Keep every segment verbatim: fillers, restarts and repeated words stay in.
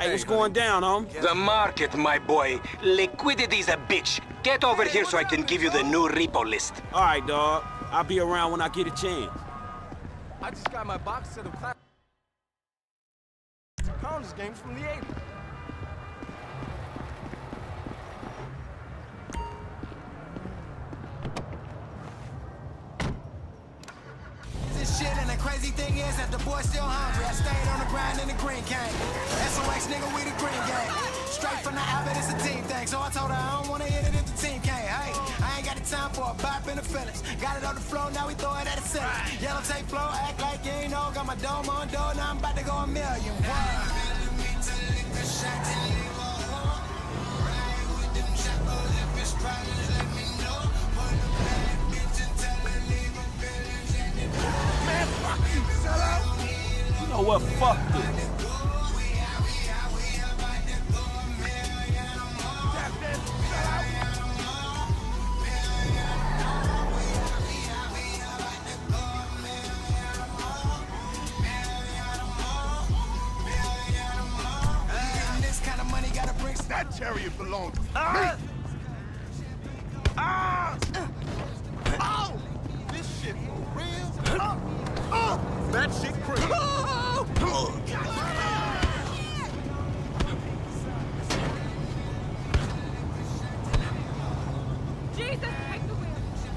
Hey, what's going down, home? The market, my boy. Liquidity's a bitch. Get over here so I can give you the new repo list. All right, dog. I'll be around when I get a chance. I just got my box set of class Congress games from the eighties. This shit, and the crazy thing is that the boy's still hungry. I stayed on the grind in the green cane. S O X nigga, we the green gang. Straight from the Abbott, it's a team thing. So I told her I don't wanna hit it if the team can't. Hey, I ain't got the time for a bop in the feelings. Got it on the floor, now we throw it at the ceiling. Yellow tape flow, act like you ain't know. Got my dome on door, now I'm about to go a million. You know what? Fuck this. That chariot belongs to me. Ah! Ah! Oh! This shit for real? Oh! Oh! That shit crazy. Oh! Oh! Jesus, take the wheel.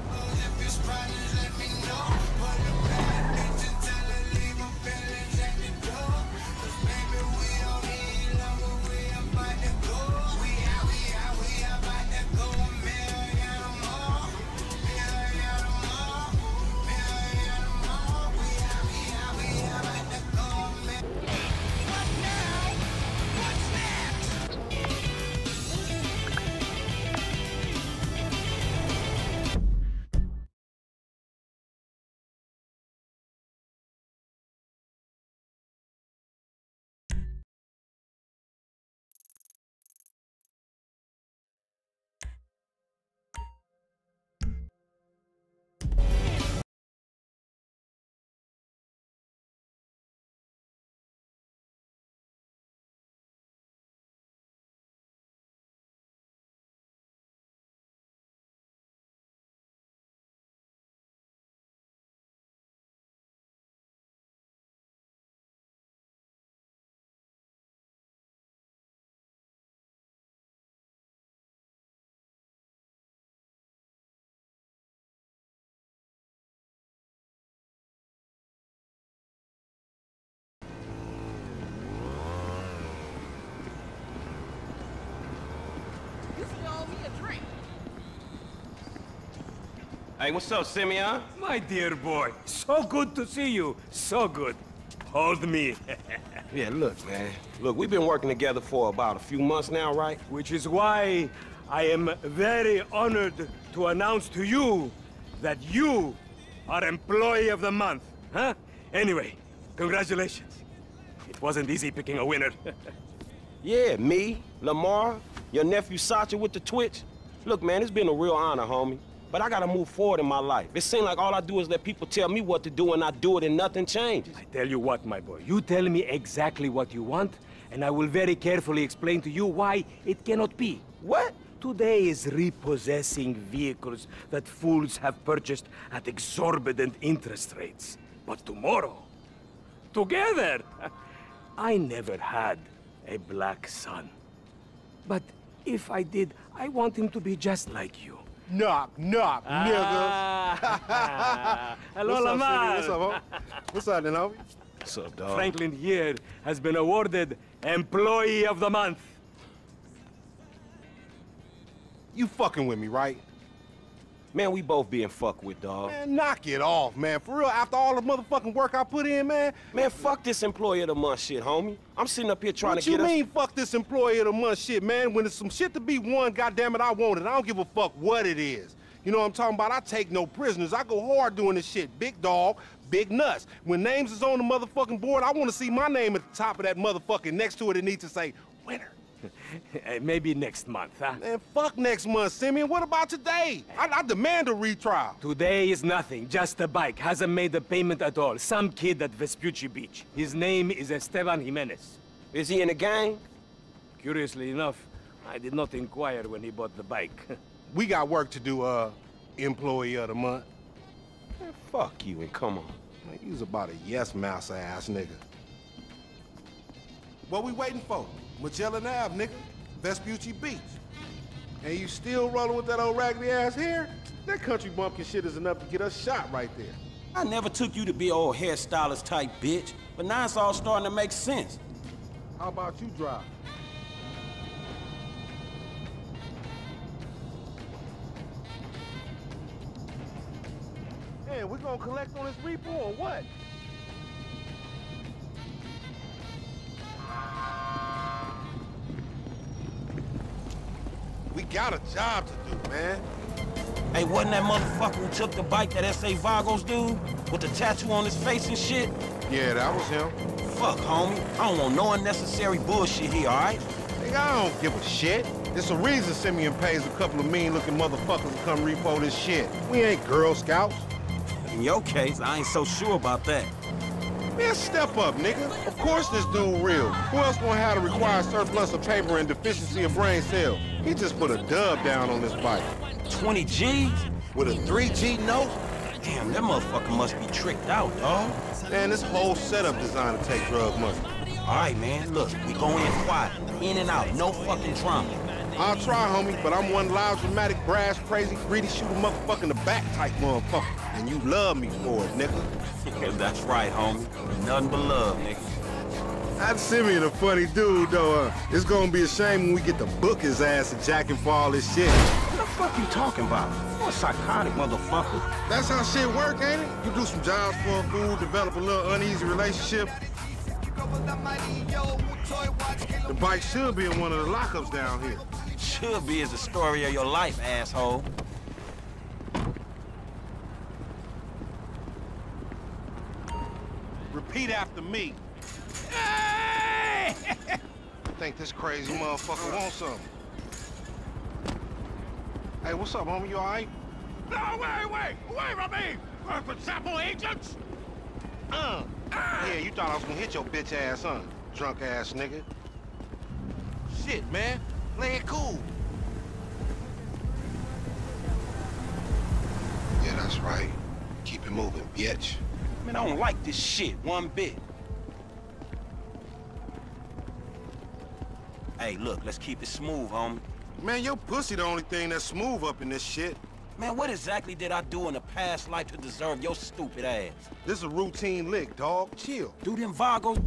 Hey, what's up, Simeon? My dear boy, so good to see you. So good. Hold me. Yeah, look, man. Look, we've been working together for about a few months now, right? Which is why I am very honored to announce to you that you are Employee of the Month. Huh? Anyway, congratulations. It wasn't easy picking a winner. Yeah, me, Lamar, your nephew Sacha with the Twitch. Look, man, it's been a real honor, homie. But I gotta move forward in my life. It seems like all I do is let people tell me what to do and I do it and nothing changes. I tell you what, my boy, you tell me exactly what you want, and I will very carefully explain to you why it cannot be. What? Today is repossessing vehicles that fools have purchased at exorbitant interest rates. But tomorrow, together, I never had a black son. But if I did, I want him to be just like you. Knock, knock, Ah. nigga. Hello, What's up, Lamar. What's up, homie? What's up, then, homie? What's up, dog? Franklin here has been awarded Employee of the Month. You fucking with me, right? Man, we both being fucked with, dog. Man, knock it off, man. For real, after all the motherfucking work I put in, man. Man, fuck this Employee of the Month shit, homie. I'm sitting up here trying What to you get mean, us... fuck this Employee of the Month shit, man? When there's some shit to be won, goddammit, I want it. I don't give a fuck what it is. You know what I'm talking about? I take no prisoners. I go hard doing this shit. Big dog, big nuts. When names is on the motherfucking board, I want to see my name at the top of that motherfucking next to it. It needs to say, winner. Maybe next month, huh? Man, fuck next month, Simeon. What about today? I, I demand a retrial. Today is nothing, just a bike. Hasn't made a payment at all. Some kid at Vespucci Beach. His name is Esteban Jimenez. Is he in the gang? Curiously enough, I did not inquire when he bought the bike. We got work to do, uh, employee of the month. Man, fuck you and come on. Man, you's about a yes mouse ass nigga. What we waiting for? Magellan Avenue, nigga. Vespucci Beach. And you still rolling with that old raggedy ass hair? That country bumpkin shit is enough to get us shot right there. I never took you to be old hairstylist type bitch, but now it's all starting to make sense. How about you drive? Hey, we gonna collect on this repo or what? We got a job to do, man. Hey, wasn't that motherfucker who took the bike that S A Vagos dude? With the tattoo on his face and shit? Yeah, that was him. Fuck, homie. I don't want no unnecessary bullshit here, all right? Nigga, I don't give a shit. There's a reason Simeon pays a couple of mean-looking motherfuckers to come repo this shit. We ain't Girl Scouts. In your case, I ain't so sure about that. Man, step up, nigga. Of course this dude real. Who else gonna have the required surplus of paper and deficiency of brain cells? He just put a dub down on this bike. twenty G's? With a three G note? Damn, that motherfucker must be tricked out, dawg. Man, this whole setup designed to take drug money. All right, man, look, we go in quiet. In and out, no fucking drama. I'll try, homie, but I'm one loud, dramatic, brash, crazy, greedy, shoot a motherfucker in the back type motherfucker. And you love me for it, nigga. Yeah, that's right, homie. Nothing but love, nigga. That Simeon a funny dude, though. Uh, it's gonna be a shame when we get to book his ass and jack him for all this shit. What the fuck you talking about? You a psychotic motherfucker. That's how shit work, ain't it? You do some jobs for a fool, develop a little uneasy relationship. The bike should be in one of the lockups down here. Should be is the story of your life, asshole. Repeat after me. Hey! I think this crazy motherfucker wants something. Hey, what's up, homie? You all right? No, wait, wait! Away from me! Work with sample agents! Uh. Yeah, you thought I was gonna hit your bitch ass, huh? Drunk ass nigga. Shit, man. Play it cool. Yeah, that's right. Keep it moving, bitch. Man, I don't like this shit one bit. Hey, look, let's keep it smooth, homie. Man, your pussy the only thing that's smooth up in this shit. Man, what exactly did I do in a past life to deserve your stupid ass? This is a routine lick, dog. Chill. Do them Vagos...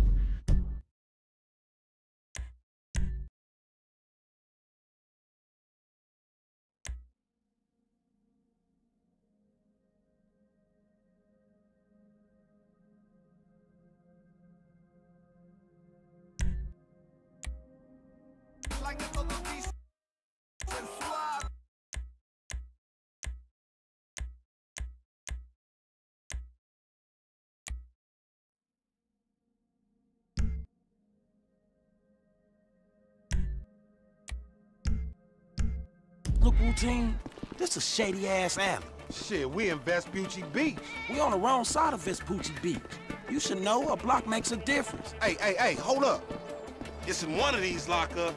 Look, routine, this a shady-ass alley. Shit, we in Vespucci Beach. We on the wrong side of Vespucci Beach. You should know a block makes a difference. Hey, hey, hey, hold up. It's in one of these lockups.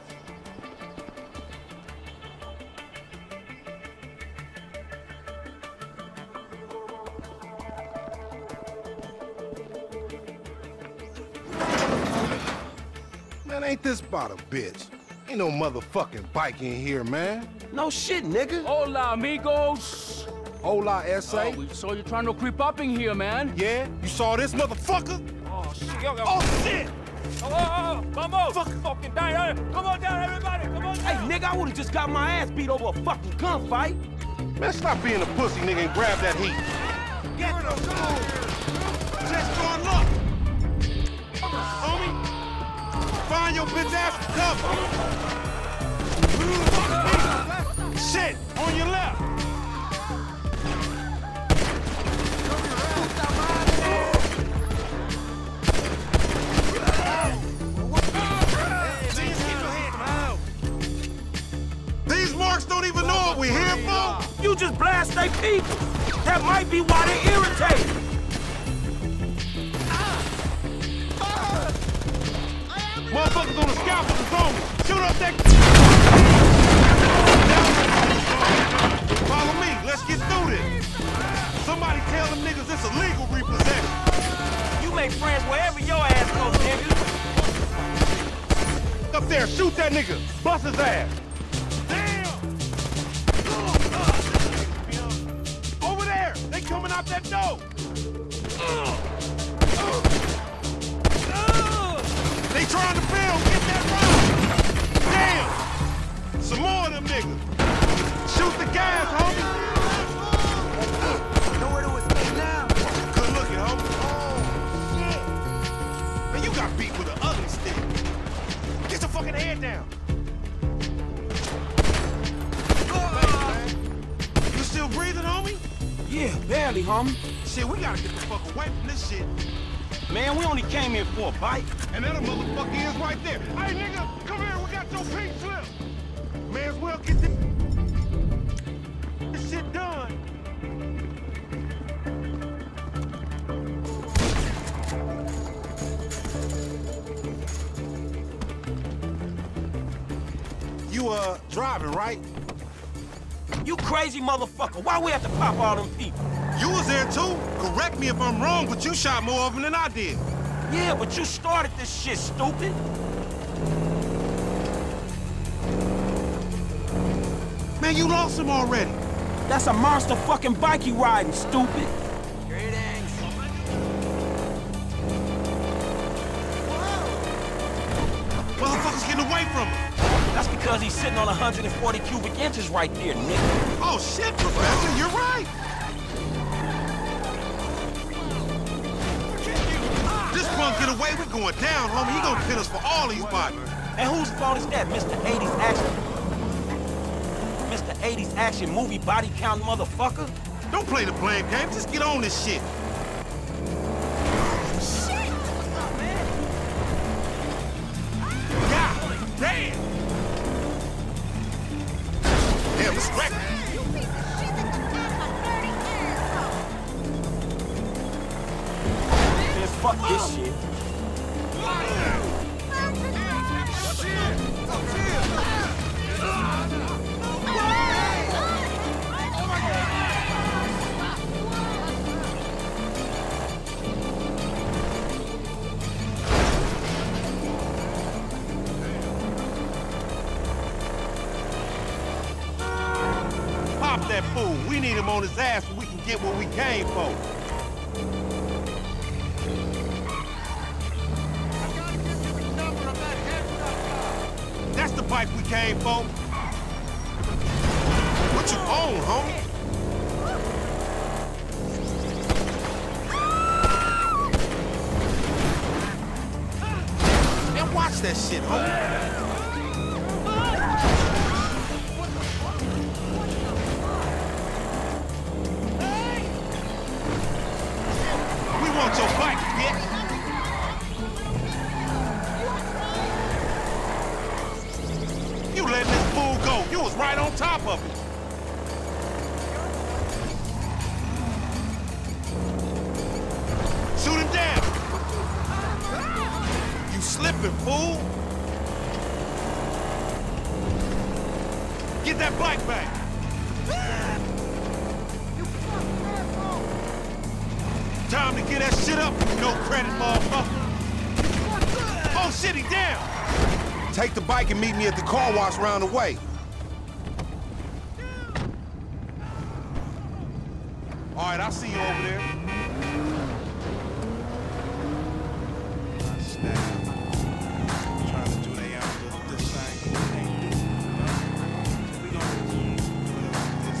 Man, ain't this about a bitch? Ain't no motherfucking bike in here, man. No shit, nigga. Hola, amigos. Hola, S A. Oh, we saw you trying to creep up in here, man. Yeah? You saw this motherfucker? Oh, shit. Yo, yo. Oh, shit! Oh, oh, oh. Come on. Fuck. Fucking down. Come on down, everybody. Come on down. Hey, nigga, I would've just got my ass beat over a fucking gunfight. Man, stop being a pussy, nigga, and grab that heat. Get the fool! Just your luck! Homie, find your bitch ass and cover. Shit, on your left. These marks don't even know what we're here for. You just blast they people. That might be why they irritated. Motherfuckers on the scalpels is on me. Shoot up that... Follow me. Let's get through this. Somebody tell them niggas it's illegal repossession. You make friends wherever your ass goes, nigga. Up there, shoot that nigga. Bust his ass. Damn! Over there! They coming out that door! They trying to build! Get that round! Damn! Some more of them niggas! Shoot the gas, homie! Nowhere to escape now. Good looking, homie. Oh, shit! Man, you got beat with an ugly stick. Get your fucking head down! You still breathing, homie? Yeah, barely, homie. Shit, we gotta get the fuck away from this shit. Man, we only came here for a bite. And that motherfucker is right there. Hey, nigga, come here, we got your pink slip. May as well get this, this shit done. You, uh, driving, right? You crazy motherfucker. Why we have to pop all them people? You was there too. Correct me if I'm wrong, but you shot more of them than I did. Yeah, but you started this shit, stupid. Man, you lost him already. That's a monster fucking bike you riding, stupid. Greetings. Motherfuckers getting away from him. That's because he's sitting on one hundred forty cubic inches right there, nigga. Oh shit, Professor, you're right. This punk get away, we're going down, homie. He gonna pin us for all these bodies. And whose fault is that, Mister eighties action? Mister eighties action movie body count motherfucker? Don't play the blame game, just get on this shit. Shit! What's up, man? God damn! Damn, it's wrecked. You piece of shit that you got a dirty asshole. Man, fuck this shit. Pop that fool. We need him on his ass so we can get what we came for. That's the bike we came for. What you own, homie? Man, watch that shit, homie. We want your bike, bitch. You letting this fool go. You was right on top of it. Shoot him down. You slipping, fool. Get that bike back. Time to get that shit up, no credit, motherfucker. Oh shit, he down. Take the bike and meet me at the car wash round the way. All right, I'll see you over there. Trying to do they out this thing. We gonna do this.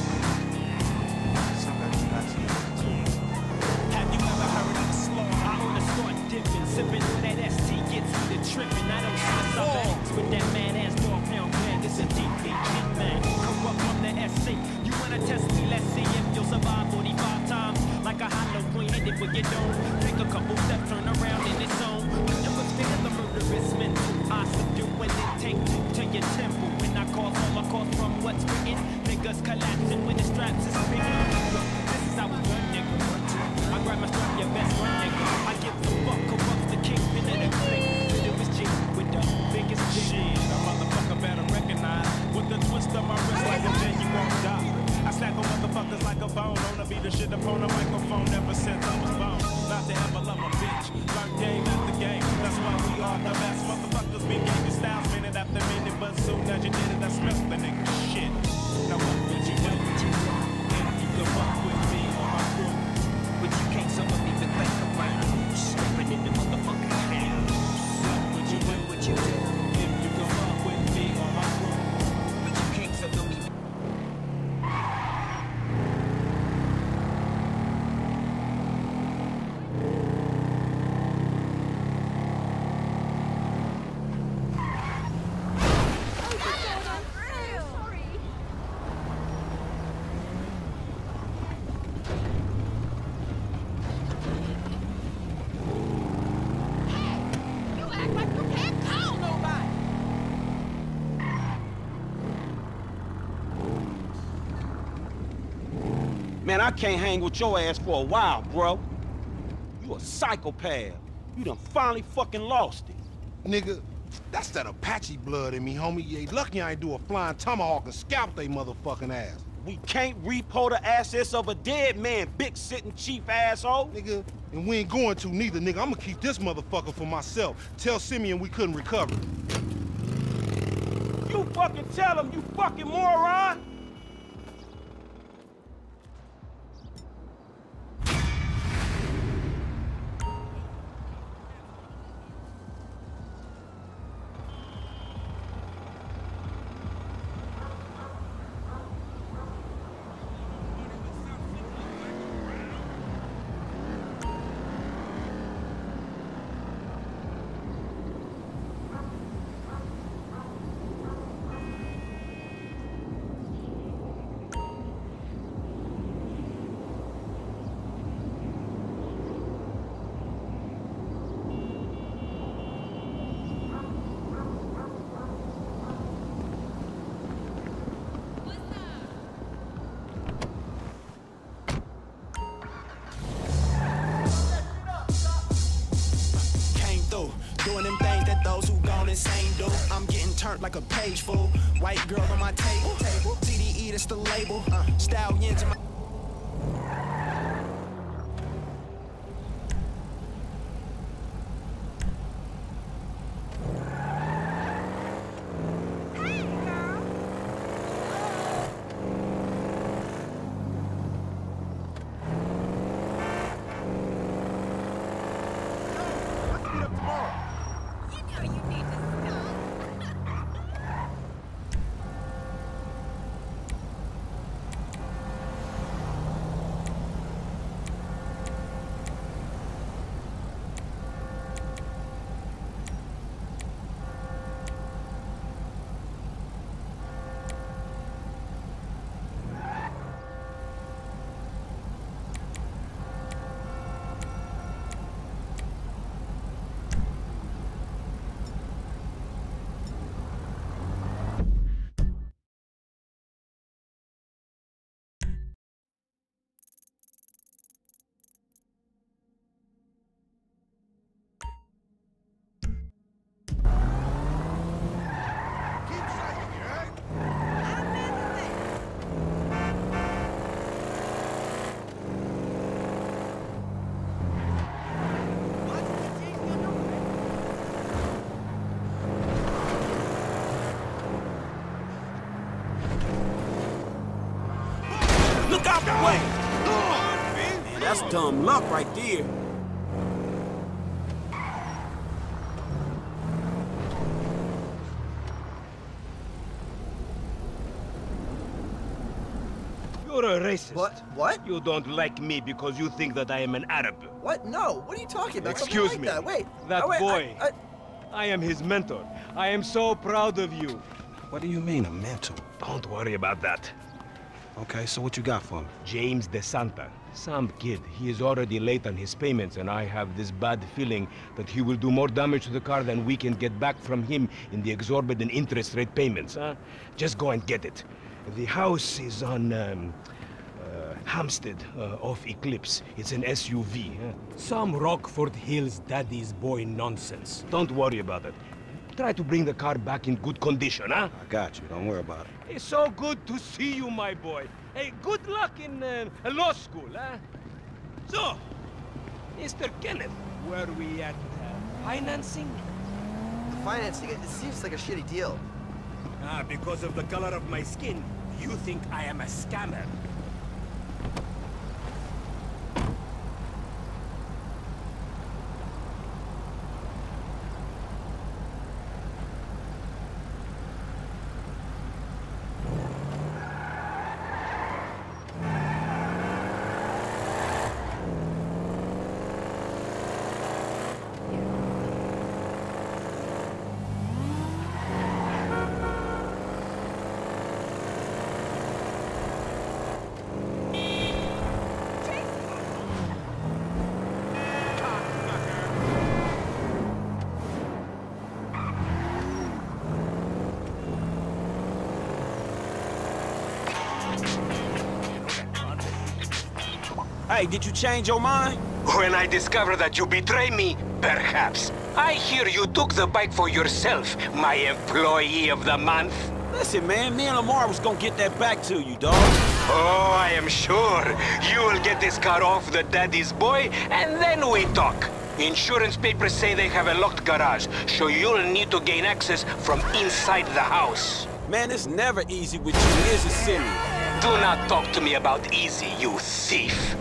Have you ever heard of slow? I own a start dipping, sipping on that S T gets me to tripping. I don't stress up eggs with that man ass dog pound gang. It's a deep, deep, deep man. Come up from the S C. You wanna test me? Let's see if you'll survive forty-five times. Man, I can't hang with your ass for a while, bro. You a psychopath. You done finally fucking lost it. Nigga, that's that Apache blood in me, homie. You ain't lucky I ain't do a flying tomahawk and scalp they motherfucking ass. We can't repo the assets of a dead man, big sitting chief asshole. Nigga, and we ain't going to neither, nigga. I'ma keep this motherfucker for myself. Tell Simeon we couldn't recover. You fucking tell him, you fucking moron! Doing them things that those who gone insane do. I'm getting turned like a page full. White girl on my table. T D E, that's the label. Uh, stallions in my... Look out the way! Man, that's dumb luck right there. You're a racist. What? What? You don't like me because you think that I am an Arab. What? No. What are you talking about? Excuse Something me. like that. Wait. That oh, wait, boy. I, I... I am his mentor. I am so proud of you. What do you mean, a mentor? Don't worry about that. Okay, so what you got for me? James DeSanta. Some kid. He is already late on his payments, and I have this bad feeling that he will do more damage to the car than we can get back from him in the exorbitant interest rate payments, huh? Just go and get it. The house is on, um, uh, Hampstead, uh, off Eclipse. It's an S U V, huh? Some Rockford Hills daddy's boy nonsense. Don't worry about it. Try to bring the car back in good condition, huh? I got you, don't worry about it. It's so good to see you, my boy. Hey, good luck in uh, law school, huh? So, Mister Kenneth, were we at uh, financing? The financing, it seems like a shitty deal. Ah, because of the color of my skin, you think I am a scammer. Hey, did you change your mind? When I discover that you betray me, perhaps. I hear you took the bike for yourself, my employee of the month. Listen, man, me and Lamar was gonna get that back to you, dog. Oh, I am sure. You will get this car off the daddy's boy, and then we talk. Insurance papers say they have a locked garage, so you'll need to gain access from inside the house. Man, it's never easy with you, is it, Simeon? Do not talk to me about easy, you thief.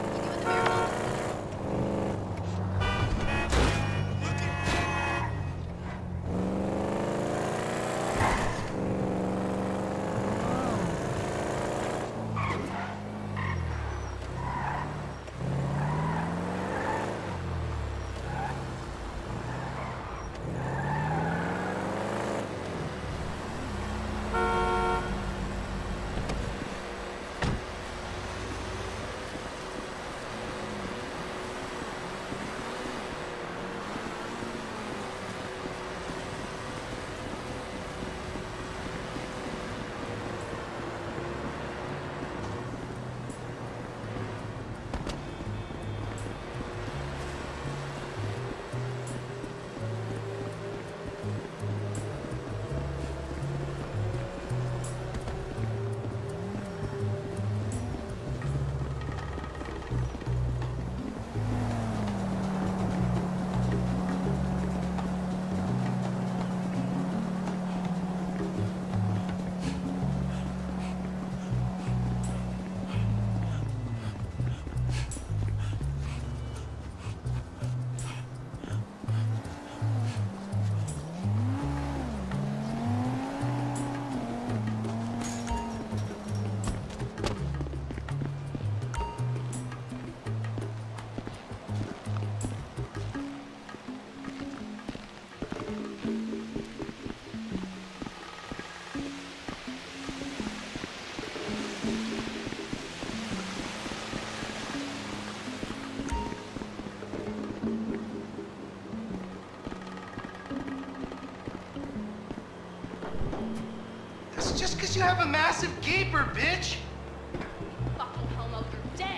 Just because you have a massive gaper, bitch! Fucking homo, you're dead!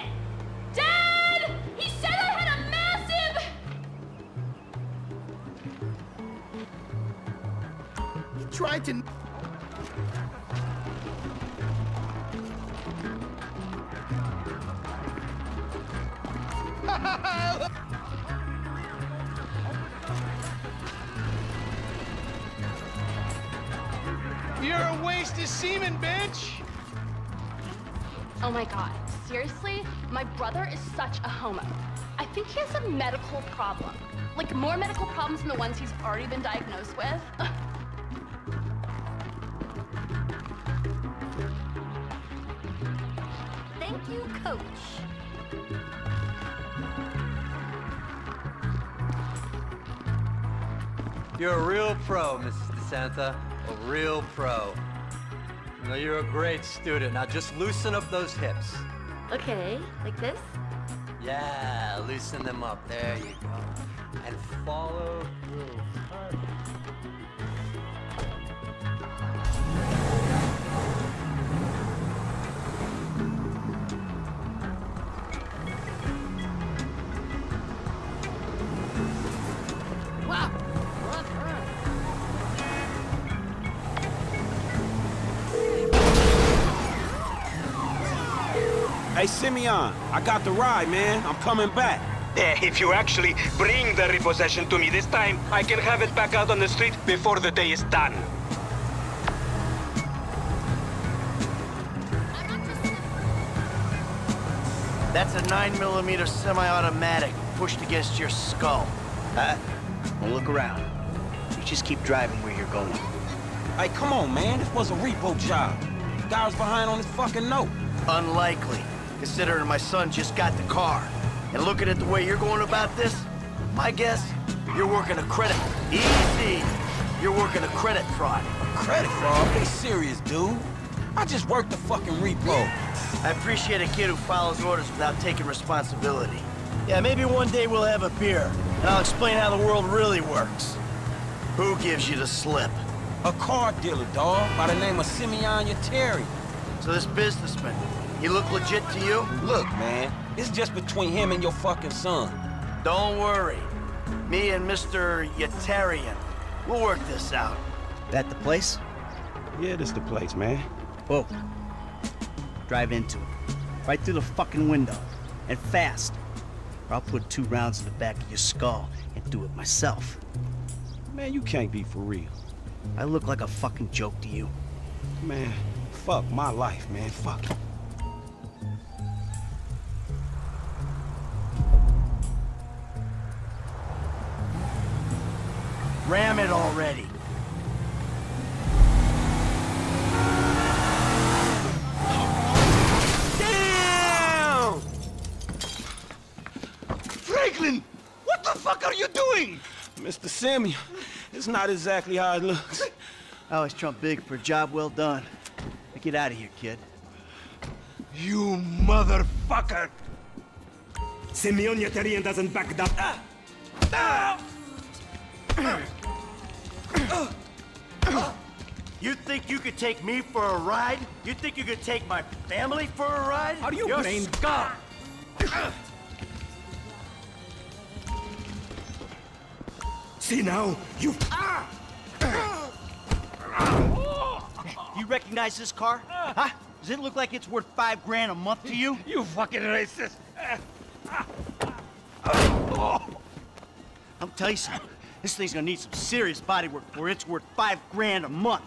Dad! He said I had a massive... He tried to... You're a waste of semen, bitch! Oh my god, seriously? My brother is such a homo. I think he has a medical problem. Like, more medical problems than the ones he's already been diagnosed with. Thank you, coach. You're a real pro, Missus DeSanta. A real pro. You know, you're a great student. Now just loosen up those hips. Okay, like this? Yeah, loosen them up. There you go. And follow through. Wow! Hey, Simeon, I got the ride, man. I'm coming back. Eh, if you actually bring the repossession to me this time, I can have it back out on the street before the day is done. That's a nine millimeter semi-automatic pushed against your skull. Huh? Well, look around. You just keep driving where you're going. Hey, come on, man. This was a repo job. The guy was behind on his fucking note. Unlikely, considering my son just got the car. And looking at the way you're going about this, my guess, you're working a credit. Easy. You're working a credit fraud. Credit fraud? Be serious, dude. I just worked the fucking repo. I appreciate a kid who follows orders without taking responsibility. Yeah, maybe one day we'll have a beer, and I'll explain how the world really works. Who gives you the slip? A car dealer, dawg, by the name of Simeon Yateri. So this businessman, he look legit to you? Look, man, it's just between him and your fucking son. Don't worry. Me and Mister Yetarian, we'll work this out. That the place? Yeah, this the place, man. Whoa. Drive into it. Right through the fucking window. And fast. Or I'll put two rounds in the back of your skull and do it myself. Man, you can't be for real. I look like a fucking joke to you. Man, fuck my life, man. Fuck it. Ram it already. Damn! Franklin! What the fuck are you doing? Mister Simeon, it's not exactly how it looks. I always trump big for a job well done. Now get out of here, kid. You motherfucker! Simeon Yetarian doesn't back up. Ah. Ah. You think you could take me for a ride? You think you could take my family for a ride? Are you You're brain scum! See now, you... You recognize this car? Huh? Does it look like it's worth five grand a month to you? You fucking racist! I'll tell you something. This thing's gonna need some serious body work before it's worth five grand a month.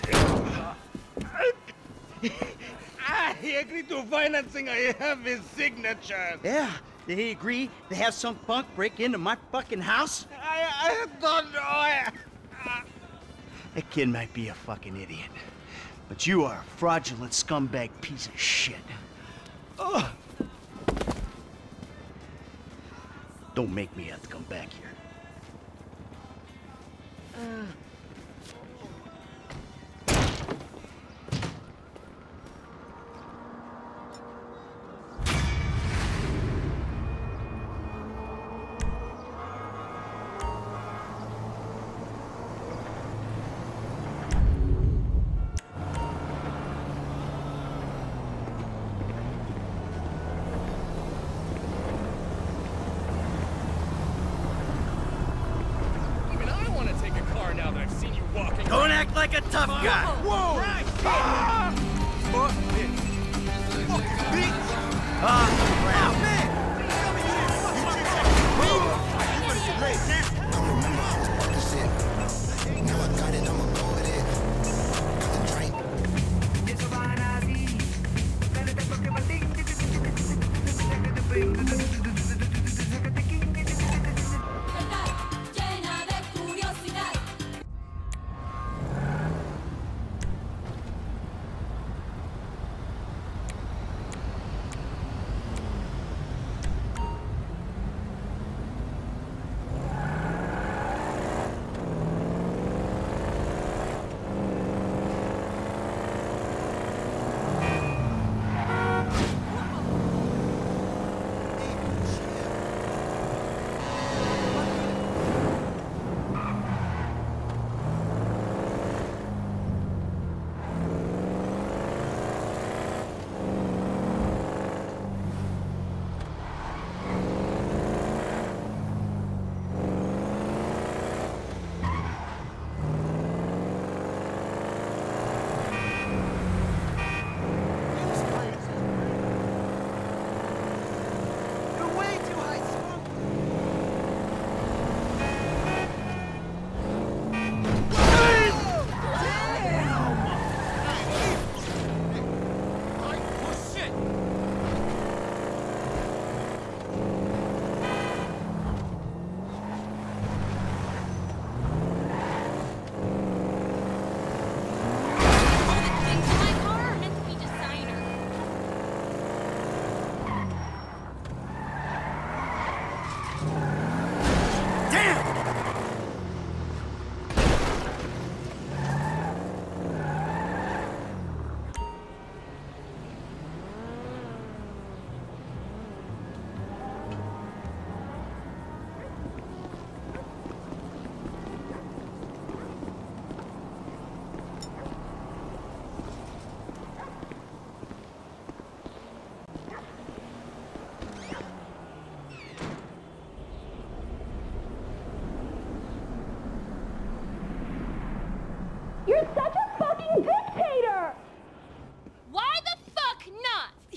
Ah, he agreed to financing. I have his signature. Yeah, did he agree to have some punk break into my fucking house? I, I don't know. I... That kid might be a fucking idiot, but you are a fraudulent scumbag piece of shit. Ugh. Don't make me have to come back here. Uh. Don't act like a tough guy. Whoa! Right. Ah! Fuck this. Ah, crap. Now I got it, I'ma go with it. Got the drink.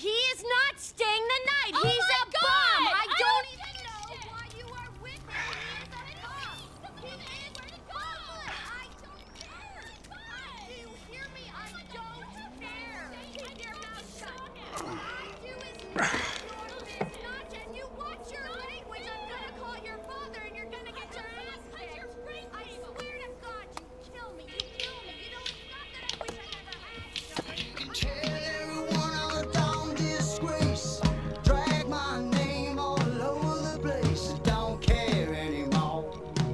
He is not staying the night. Oh He's my a God! bum. I, I don't, don't even know why you are with him. He is a bum. He is a bum. I don't care. Do you hear me? I don't care. Keep your mouth shut. All I do is listen your business, and you watch your language. I'm gonna call your father, and you're gonna get your ass kicked. I swear to God, you kill me. You kill me. You know, it's not that I wish I never had you. You can tell everyone I'm a dumb disgrace. Drag my name all over the place. I don't care anymore.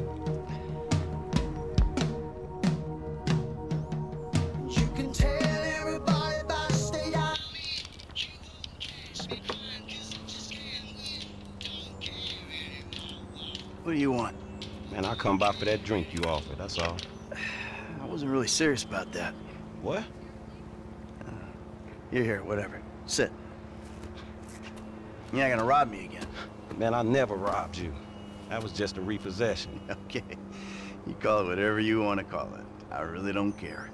You can tell everybody about the state I What do you want? Man, I come by for that drink you offered, that's all. I wasn't really serious about that. What? Uh, you're here, whatever. Sit. You're not gonna rob me again. Man, I never robbed you. That was just a repossession. Okay. You call it whatever you want to call it. I really don't care.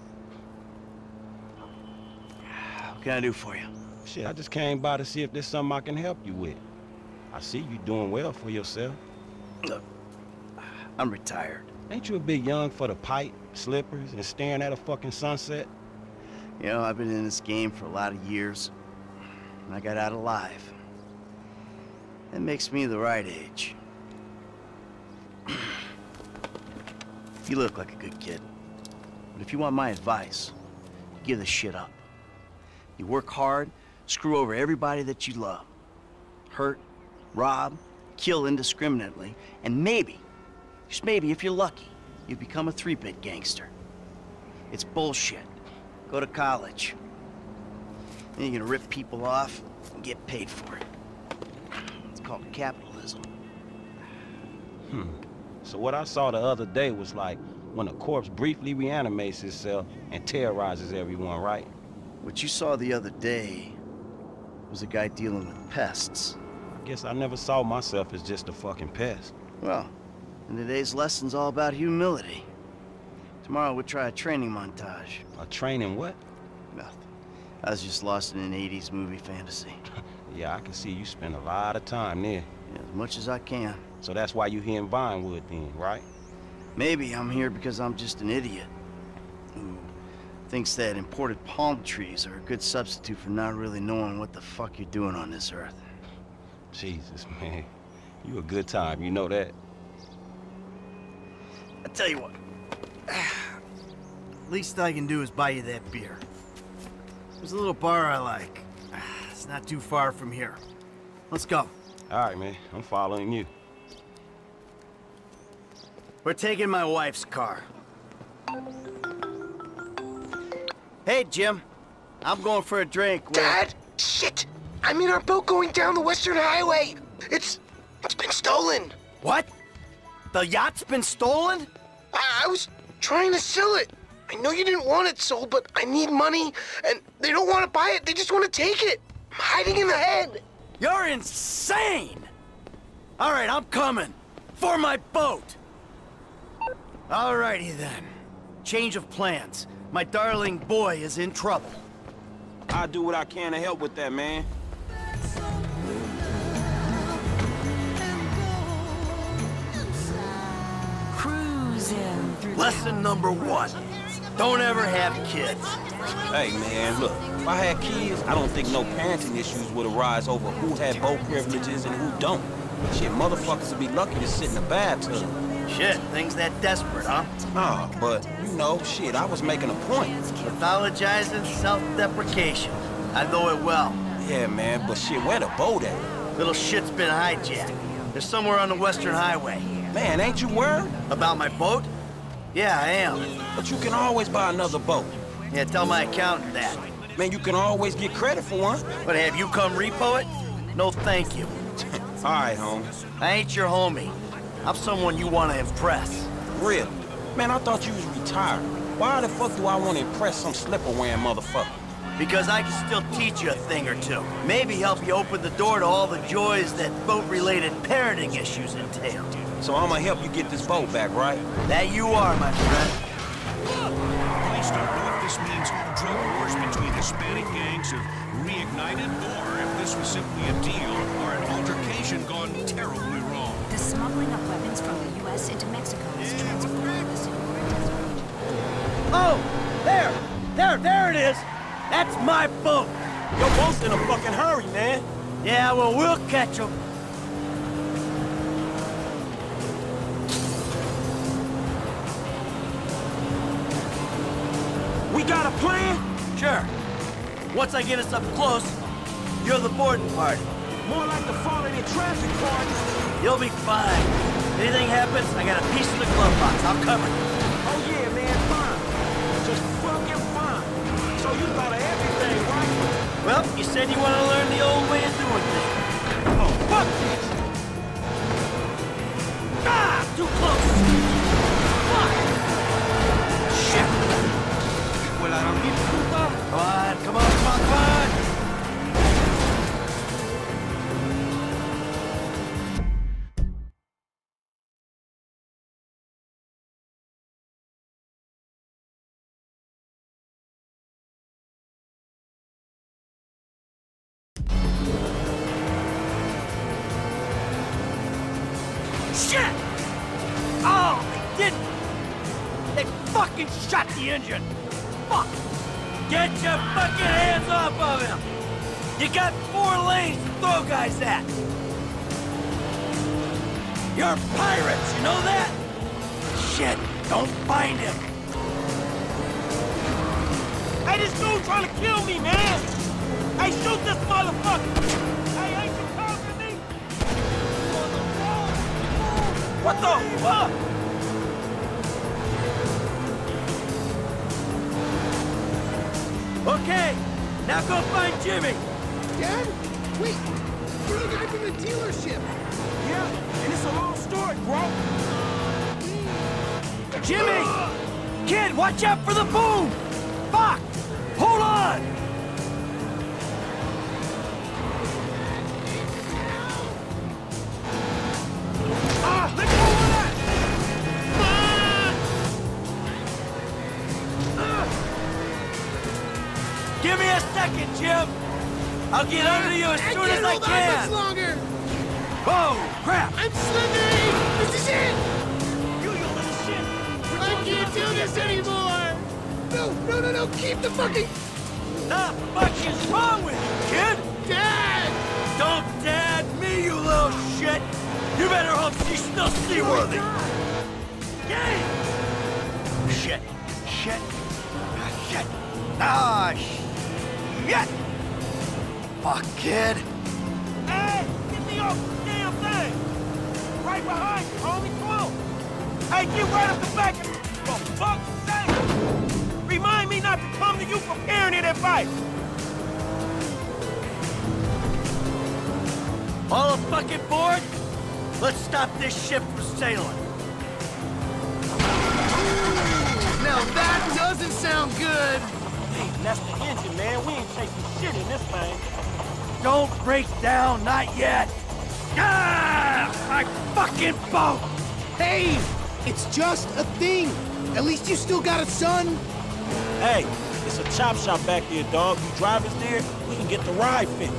What can I do for you? Shit, I just came by to see if there's something I can help you with. I see you doing well for yourself. Look, I'm retired. Ain't you a bit young for the pipe, slippers, and staring at a fucking sunset? You know, I've been in this game for a lot of years, and I got out alive. That makes me the right age. You look like a good kid. But if you want my advice, give this shit up. You work hard, screw over everybody that you love. Hurt, rob, kill indiscriminately, and maybe, just maybe if you're lucky, you become a three-bit gangster. It's bullshit. Go to college. Then you're gonna rip people off and get paid for it. It's called capitalism. Hmm. So what I saw the other day was like when a corpse briefly reanimates itself and terrorizes everyone, right? What you saw the other day was a guy dealing with pests. I guess I never saw myself as just a fucking pest. Well, and today's lesson's all about humility. Tomorrow we'll try a training montage. A training what? Nothing. I was just lost in an eighties movie fantasy. Yeah, I can see you spend a lot of time there. Yeah, as much as I can. So that's why you here in Vinewood then, right? Maybe I'm here because I'm just an idiot who thinks that imported palm trees are a good substitute for not really knowing what the fuck you're doing on this earth. Jesus, man. You a good time, you know that? I tell you what. Least I can do is buy you that beer. There's a little bar I like. It's not too far from here. Let's go. All right, man. I'm following you. We're taking my wife's car. Hey, Jim. I'm going for a drink with... Dad! Shit! I'm in our boat going down the Western Highway! It's... it's been stolen! What? The yacht's been stolen? I, I was trying to sell it. I know you didn't want it sold, but I need money, and they don't want to buy it, they just want to take it. I'm hiding in the head. You're insane! All right, I'm coming. For my boat! Alrighty then. Change of plans. My darling boy is in trouble. I'll do what I can to help with that, man. Lesson number one. Don't ever have kids. Hey, man, look. If I had kids, I don't think no parenting issues would arise over who had boat privileges and who don't. Shit, motherfuckers would be lucky to sit in the bathtub. Shit, things that desperate, huh? Nah, but, you know, shit, I was making a point. Pathologizing self-deprecation. I know it well. Yeah, man, but shit, where the boat at? Little shit's been hijacked. They're somewhere on the Western Highway. Man, ain't you worried? About my boat? Yeah, I am. But you can always buy another boat. Yeah, tell my accountant that. Man, you can always get credit for one. But have you come repo it? No, thank you. All right, homie. I ain't your homie. I'm someone you want to impress. Really? Man, I thought you was retired. Why the fuck do I want to impress some slipper-wearing motherfucker? Because I can still teach you a thing or two. Maybe help you open the door to all the joys that boat-related parenting issues entail. So I'm gonna help you get this boat back, right? That you are, my friend. Police don't know if this means drug wars between the Hispanic gangs have reignited, or if this was simply a deal or an altercation gone terribly wrong. The smuggling of weapons from the U S into Mexico is transforming the Sonora Desert region. Oh! There! There, there it is! That's my boat! Your boat's in a fucking hurry, man. Yeah, well, we'll catch them. We got a plan? Sure. Once I get us up close, you're the boarding party. More like the falling in traffic party. You'll be fine. Anything happens, I got a piece of the glove box. I'll cover you. Oh yeah, man, fine. Just fucking fine. So you thought of everything, right? Well, you said you want to learn the old way of doing things. Oh, fuck this! Ah! Too close! Fuck! Shit! Come on, come on, come on, come on! Shit! Oh, they didn't! They fucking shot the engine! Fuck! Get your fucking hands off of him! You got four lanes to throw guys at! You're pirates, you know that? Shit, don't find him! Hey, this dude trying to kill me, man! Hey, shoot this motherfucker! Hey, ain't you covering me? What the fuck? Okay, now go find Jimmy! Dad? Wait, you're the guy from the dealership. Yeah, and it's a long story, bro. Jimmy! Kid, watch out for the boom! Fuck! Hold on! Ah, let go of that! Ah! Ah! Give me a second, Jim! I'll get under you as I soon as I can't hold on much can! longer. Whoa! Crap! I'm slipping! This is it! You, you little shit! I can't do this anymore! No, no, no, no, keep the fucking... The fuck is wrong with you, kid? Dad! Don't dad me, you little shit! You better hope she's still seaworthy! Yay! Shit! Shit! Ah, shit! Ah, shit! Fuck, kid! Hey, get me off the damn thing! Right behind you, homie, come on! Hey, get right up the back and... For fuck's sake! Remind me not to come to you for parenting advice! All fucking board? Let's stop this ship from sailing. Now that doesn't sound good! Hey, that's the engine, man. We ain't chasing shit in this thing. Don't break down, not yet! Ah! My fucking boat! Hey! It's just a thing! At least you still got a son! Hey, it's a chop shop back there, dog. You drive us there, we can get the ride fixed.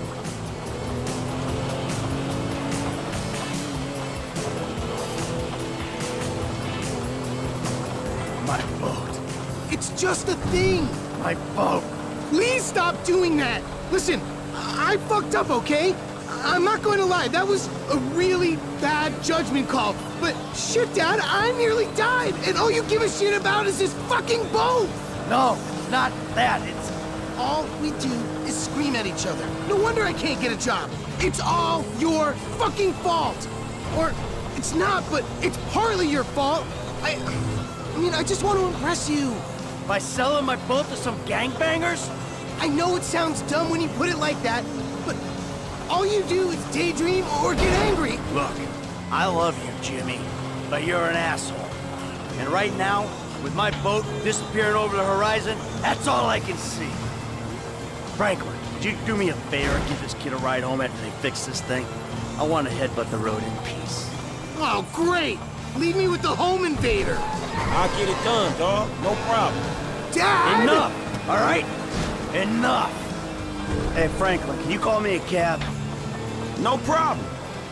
My boat. It's just a thing! My boat. Please stop doing that! Listen, I fucked up, okay? I'm not going to lie, that was a really bad judgment call. But shit, Dad, I nearly died, and all you give a shit about is this fucking boat! No, it's not that. It's... All we do is scream at each other. No wonder I can't get a job. It's all your fucking fault! Or, it's not, but it's partly your fault. I... I mean, I just want to impress you. By selling my boat to some gangbangers? I know it sounds dumb when you put it like that, but all you do is daydream or get angry. Look, I love you, Jimmy, but you're an asshole. And right now, with my boat disappearing over the horizon, that's all I can see. Franklin, would you do me a favor and give this kid a ride home after they fix this thing? I want to headbutt the road in peace. Oh, great! Leave me with the home invader! I'll get it done, dog. No problem. Dad! Enough, all right? Enough! Hey, Franklin, can you call me a cab? No problem.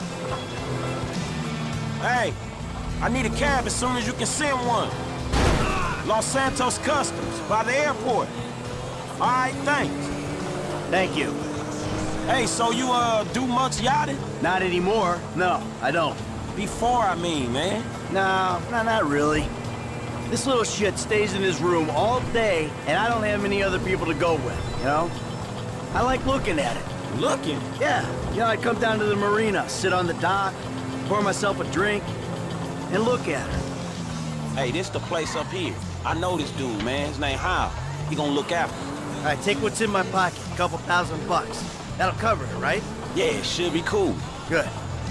Hey, I need a cab as soon as you can send one. Los Santos Customs, by the airport. All right, thanks. Thank you. Hey, so you, uh, do much yachting? Not anymore. No, I don't. Before, I mean, man. No, no, not really. This little shit stays in his room all day, and I don't have many other people to go with, you know? I like looking at it. Looking? Yeah. You know, I come down to the marina, sit on the dock, pour myself a drink, and look at it. Hey, this the place up here. I know this dude, man. His name Hal. He gonna look after me. All right, take what's in my pocket. A couple thousand bucks. That'll cover it, right? Yeah, it should be cool. Good.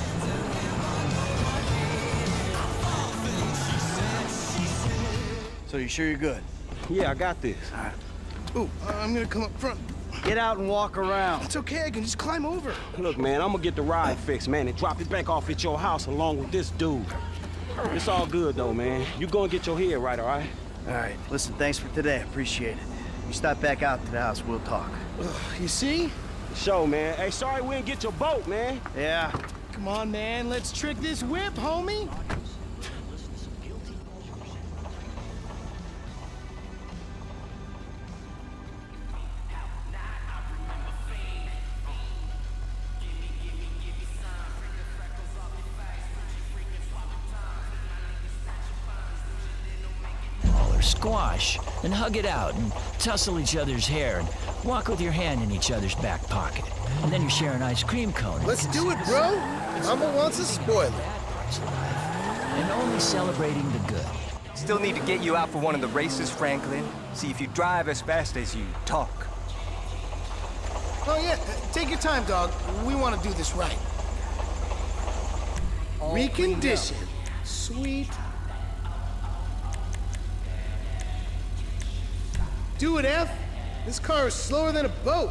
So you sure you're good? Yeah, I got this. All right. Ooh, I'm gonna come up front. Get out and walk around. It's okay, I can just climb over. Look, man, I'm gonna get the ride fixed, man, and drop it back off at your house along with this dude. It's all good, though, man. You go and get your head right, all right? All right. Listen, thanks for today. Appreciate it. You stop back out to the house, we'll talk. Ugh, you see? Show, man. Hey, sorry we didn't get your boat, man. Yeah. Come on, man. Let's trick this whip, homie. Squash and hug it out and tussle each other's hair and walk with your hand in each other's back pocket. And then you share an ice cream cone. Let's do it, bro. Mama wants a spoiler. And only celebrating the good. Still need to get you out for one of the races, Franklin. See if you drive as fast as you talk. Oh, yeah. Take your time, dog. We want to do this right. Recondition. Sweet. Do it, F. This car is slower than a boat.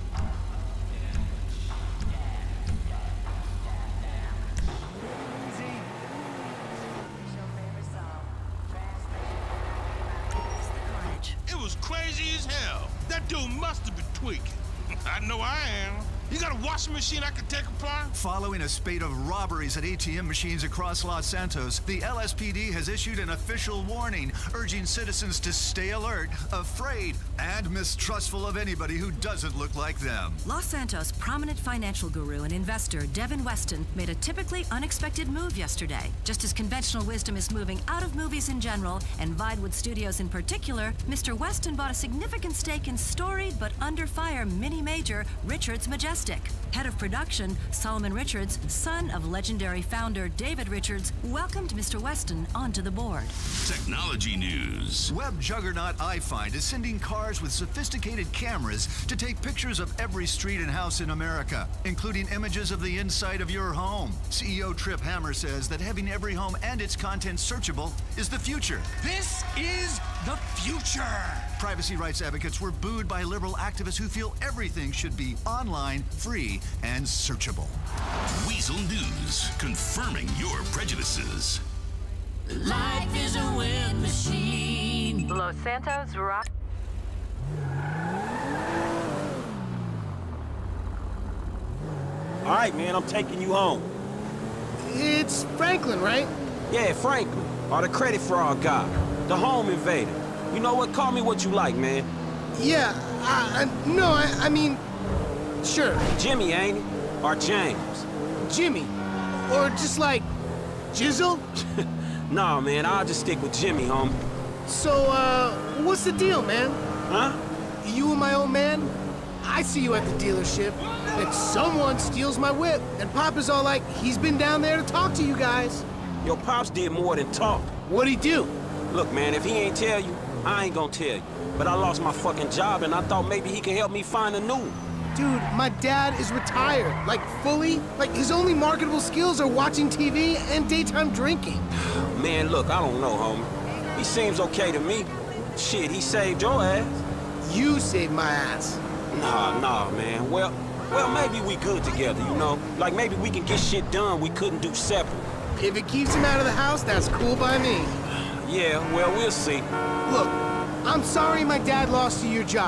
It was crazy as hell. That dude must have been tweaking. I know I am. You got a washing machine I can take apart? Following a spate of robberies at A T M machines across Los Santos, the L S P D has issued an official warning, urging citizens to stay alert, afraid, and mistrustful of anybody who doesn't look like them. Los Santos prominent financial guru and investor Devin Weston made a typically unexpected move yesterday. Just as conventional wisdom is moving out of movies in general, and Vinewood Studios in particular, Mister Weston bought a significant stake in storied but under fire mini-major Richards Majestic. Head of production, Solomon Richards, son of legendary founder David Richards, welcomed Mister Weston onto the board. Technology news. Web juggernaut iFind is sending cars with sophisticated cameras to take pictures of every street and house in America, including images of the inside of your home. C E O Trip Hammer says that having every home and its content searchable is the future. This is the future. Privacy rights advocates were booed by liberal activists who feel everything should be online, free, and searchable. Weasel News, confirming your prejudices. Life is a web machine. Los Santos Rock. All right, man, I'm taking you home. It's Franklin, right? Yeah, Franklin, or the credit fraud guy, the home invader. You know what? Call me what you like, man. Yeah, I, I, no, I, I mean, sure. Jimmy, ain't it? Or James? Jimmy. Or just like, Jizzle? Nah, man, I'll just stick with Jimmy, homie. So, uh, what's the deal, man? Huh? You and my old man? I see you at the dealership, and someone steals my whip, and Papa's all like, he's been down there to talk to you guys. Your Pops did more than talk. What'd he do? Look, man, if he ain't tell you, I ain't gonna tell you. But I lost my fucking job, and I thought maybe he could help me find a new one. Dude, my dad is retired, like fully. Like his only marketable skills are watching T V and daytime drinking. Man, look, I don't know, homie. He seems okay to me. Shit, he saved your ass. You saved my ass. Nah, nah, man. Well, well, maybe we good together, you know? Like maybe we can get shit done we couldn't do separate. If it keeps him out of the house, that's cool by me. Yeah, well, we'll see. Look, I'm sorry my dad lost you your job.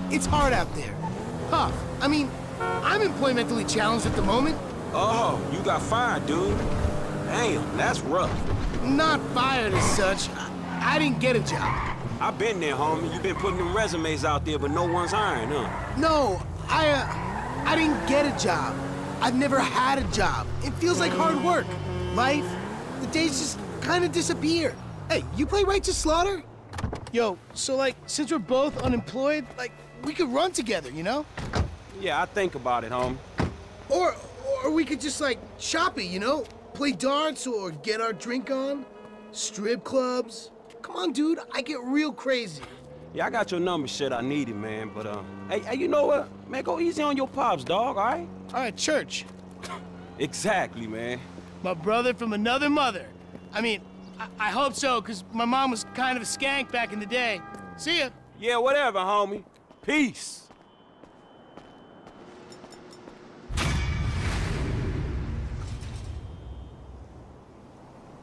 it's hard out there. Tough. I mean, I'm employmentally challenged at the moment. Oh, you got fired, dude. Damn, that's rough. Not fired as such. I, I didn't get a job. I've been there, homie. You've been putting them resumes out there, but no one's hiring, huh? No, I, uh, I didn't get a job. I've never had a job. It feels like hard work. Life, the days just kind of disappear. Hey, you play Righteous Slaughter? Yo, so like, since we're both unemployed, like, we could run together, you know? Yeah, I think about it, homie. Or, or we could just like, shop it, you know? Play darts or get our drink on. Strip clubs. Come on, dude, I get real crazy. Yeah, I got your number, shit, I need it, man, but, uh, hey, hey, you know what? Man, go easy on your pops, dog, all right? All right, church. Exactly, man. My brother from another mother. I mean, I, I hope so, because my mom was kind of a skank back in the day. See ya. Yeah, whatever, homie. Peace.